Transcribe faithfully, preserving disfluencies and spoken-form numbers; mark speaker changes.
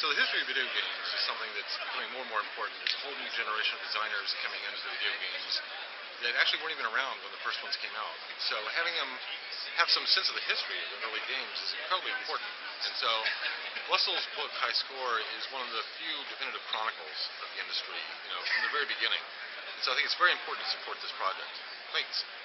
Speaker 1: So the history of video games is something that's becoming more and more important. There's a whole new generation of designers coming into video games that actually weren't even around when the first ones came out. So having them have some sense of the history of the early games is incredibly important. And so Wessel's book, High Score, is one of the few definitive chronicles of the industry, you know, from the very beginning. And so I think it's very important to support this project. Thanks.